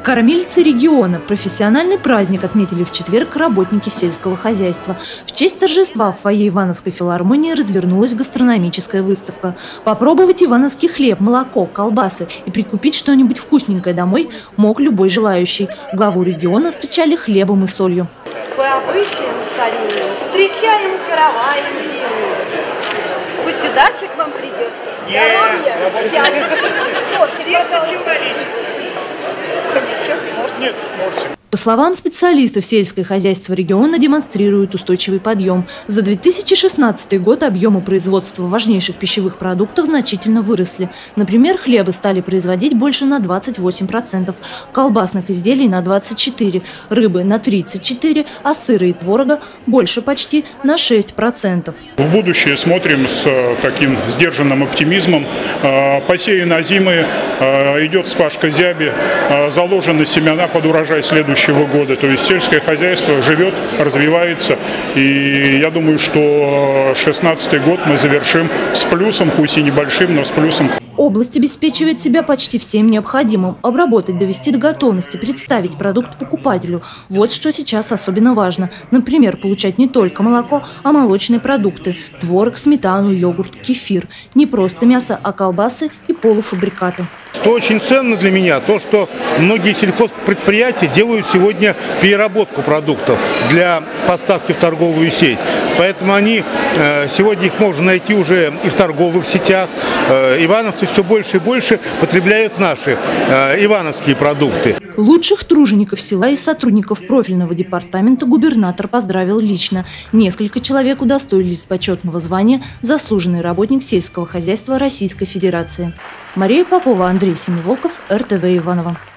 Кормильцы региона. Профессиональный праздник отметили в четверг работники сельского хозяйства. В честь торжества в фойе Ивановской филармонии развернулась гастрономическая выставка. Попробовать ивановский хлеб, молоко, колбасы и прикупить что-нибудь вкусненькое домой мог любой желающий. Главу региона встречали хлебом и солью. По обычаям старинным встречаем караваем дивным. Пусть удача к вам придет. Здоровья, счастья. Нет, можете. По словам специалистов, сельское хозяйство региона демонстрирует устойчивый подъем. За 2016 год объемы производства важнейших пищевых продуктов значительно выросли. Например, хлеба стали производить больше на 28%, колбасных изделий на 24%, рыбы на 34%, а сыра и творога больше почти на 6%. В будущее смотрим с таким сдержанным оптимизмом. Посеяны озимые, идет вспашка зяби, заложены семена под урожай следующего года. То есть сельское хозяйство живет, развивается. И я думаю, что 2016 год мы завершим с плюсом, пусть и небольшим, но с плюсом. Область обеспечивает себя почти всем необходимым. Обработать, довести до готовности, представить продукт покупателю. Вот что сейчас особенно важно. Например, получать не только молоко, а молочные продукты. Творог, сметану, йогурт, кефир. Не просто мясо, а колбасы и полуфабрикаты. Что очень ценно для меня, то, что многие сельхозпредприятия делают сегодня переработку продуктов для поставки в торговую сеть. Поэтому сегодня их можно найти уже и в торговых сетях. Ивановцы все больше и больше потребляют наши ивановские продукты. Лучших тружеников села и сотрудников профильного департамента губернатор поздравил лично. Несколько человек удостоились почетного звания «Заслуженный работник сельского хозяйства Российской Федерации». Мария Попова, Андрей Семиволков, РТВ Иваново.